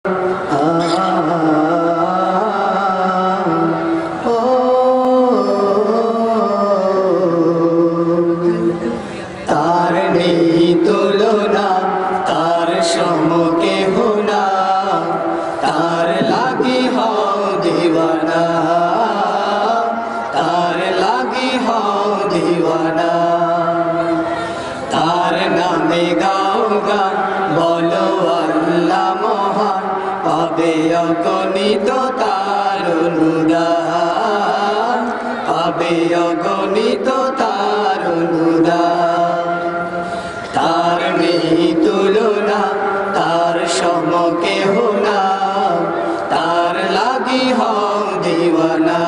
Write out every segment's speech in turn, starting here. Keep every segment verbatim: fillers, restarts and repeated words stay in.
তার নেই তুলনা, তার সমকে হোনা, তার লাগি হও দিওয়ানা, তার লাগি হও দিওয়ানা। তার নামে গাও গান, বলো আল্লাহ মহান, পাবে অগণিত তার অনুদান, পাবে অগণিত তার অনুদান। তার নেই তুলনা, তার সমকে হোনা, তার লাগি হও দিওয়ানা,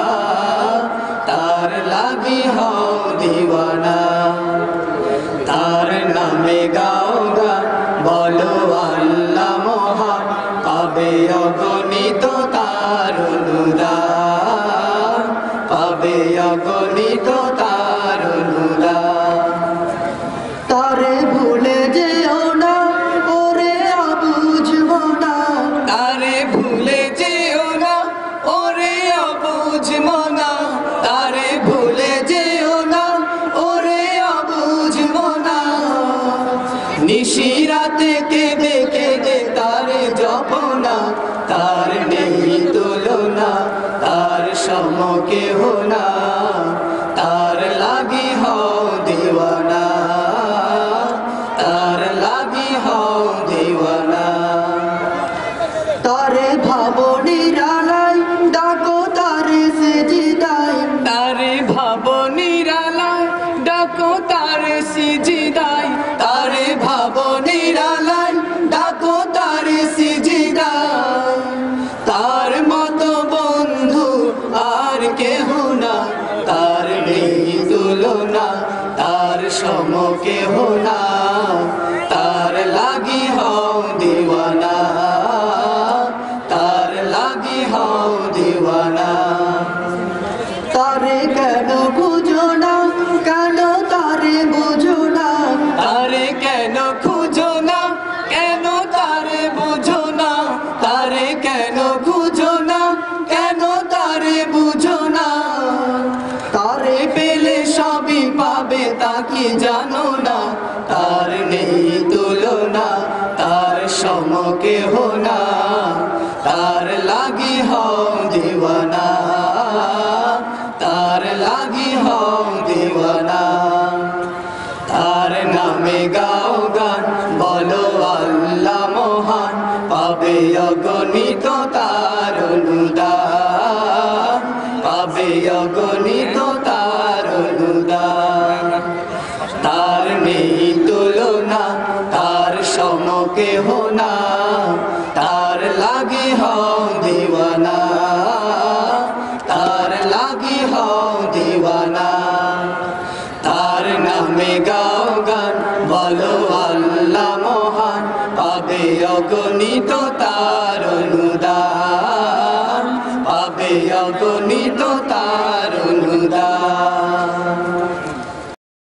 তার লাগি হও দিওয়ানা। তার নামে গাও গান, বলো আল্লাহ মহান, পাবে অগণিত তার অনুদান, পাবে অগণিত তার অনুদান। তারে ভুলে যেও না, ওরে অবুঝ মনা, তারে ভুলে যেও না, ওরে অবুঝ মনা, তারে ভুলে যেও না, ওরে অবুঝ মনা। নিশিরাতে কেঁদে কেঁদে তারে জপনা, তার নেই তুলনা, তার সমকে হোনা, তার লাগি হও দিওয়ানা, তার লাগি হও দিওয়ানা। তারে ভাবো নিরালাই, ডাকো তারে সিজদায়, তারে ভাবো নিরালাই, ডাকো তারে সিজদায়, তারে ভাবো নিরালাই, ডাকো তারে সিজদায়। তার মতো বন্ধু আর কেহ না, তার নেই তুলনা, তার সমকে হোনা, তার লাগি হও দিওয়ানা, তার লাগি হও দিওয়ানা। তারে কেন বুঝো না, কেন তারে বুঝো না, তারে কেন খুঁজো না, কেন তারে বুঝো না, তারে কেন খুঁজো না, কেন তারে বুঝো না। তারে পেলে সবই পাবে তা কি জানো না, তার নেই তুলনা, তার সমকে হোনা, তার লাগি হও দিওয়ানা, তার লাগি হও দিওয়ানা। তার নামে গাও গান, বলো আল্লাহ মহান, পাবে অগণিত তার অনুদান, পাবে অগণিত তার অনুদান। তার নেই তুলনা, তার সমকে হোনা, তার লাগি হও দিওয়ানা, তার লাগি হও দিওয়ানা। তার নামে গাও গান, বলো আল্লাহ মহান, পাবে অগণিত তার অনুদান, পাবে অগণিত তার